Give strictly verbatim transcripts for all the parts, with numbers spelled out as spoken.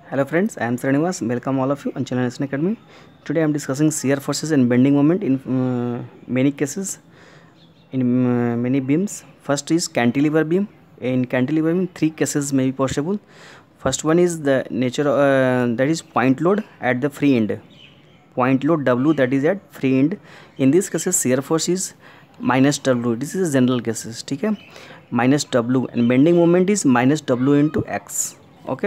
Hello friends, I am Srinivas. Welcome all of you on Channel Academy. Today I am discussing shear forces and bending moment in uh, many cases, in uh, many beams. First is cantilever beam. In cantilever beam, three cases may be possible. First one is the nature uh, that is point load at the free end. Point load W, that is at free end. In this cases, shear force is minus W. This is general cases. Okay, minus W, and bending moment is minus W into X. Okay.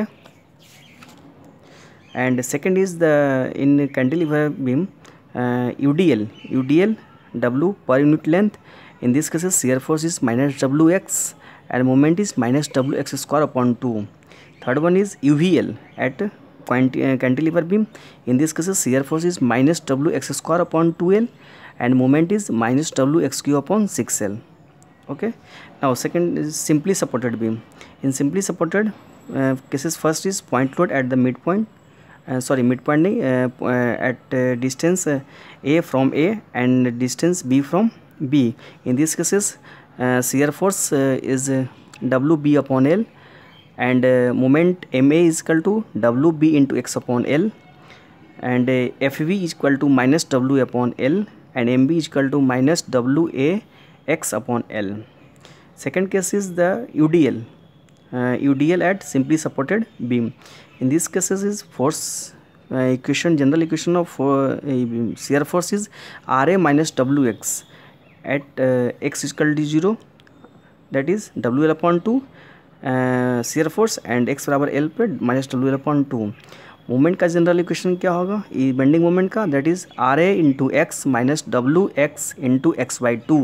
And second is the in cantilever beam uh, U D L U D L W per unit length. In this case shear force is minus W X and moment is minus W X square upon two. Third one is U V L at point, uh, cantilever beam. In this case shear force is minus W X square upon two L and moment is minus W X cube upon six L. Okay. Now second is simply supported beam. In simply supported uh, cases, first is point load at the midpoint. Uh, sorry midpoint uh, uh, at uh, distance uh, A from A and distance B from B. In these cases uh, shear force uh, is uh, W B upon L and uh, moment M A is equal to W B into X upon L and uh, F V is equal to minus W upon L and M B is equal to minus W A X upon L. Second case is the U D L. Uh, U D L at simply supported beam. In these cases is force uh, equation, general equation of uh, shear force is R A minus W X at uh, X is equal to zero, that is W L upon two uh, shear force and X बराबर L पे minus W L upon two. Moment का general equation क्या होगा bending moment का, that is R A into x minus W x into x by two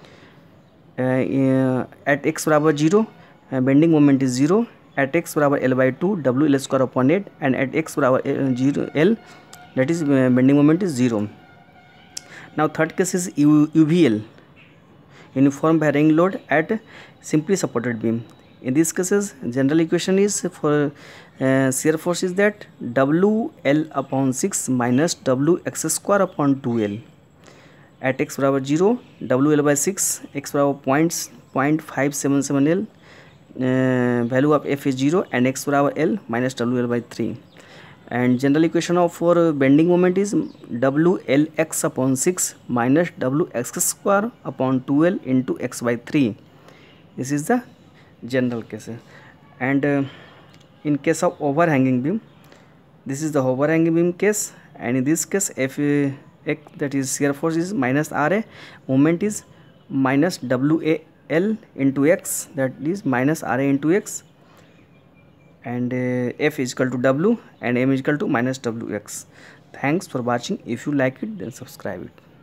at x बराबर zero. Bending moment is zero at x बराबर l by two w l square upon eight and at x बराबर zero l, that is uh, bending moment is zero. Now third case is U V L, uniform varying load at simply supported beam. In these cases general equation is for uh, shear force is that W L upon six minus W x square upon two L at x बराबर zero, W L by six, x बराबर point point five seven seven L. Uh, value of f is zero and x बराबर L minus W L by three. And general equation of for uh, bending moment is W L x upon six minus W x square upon two L into x by three. This is the general case. And uh, in case of overhanging beam, this is the overhanging beam case, and in this case f uh, x, that is shear force is minus R A, moment is minus W A L into x, that is minus R A into x, and uh, f is equal to W and m is equal to minus W X. Thanks for watching. If you like it, then subscribe it.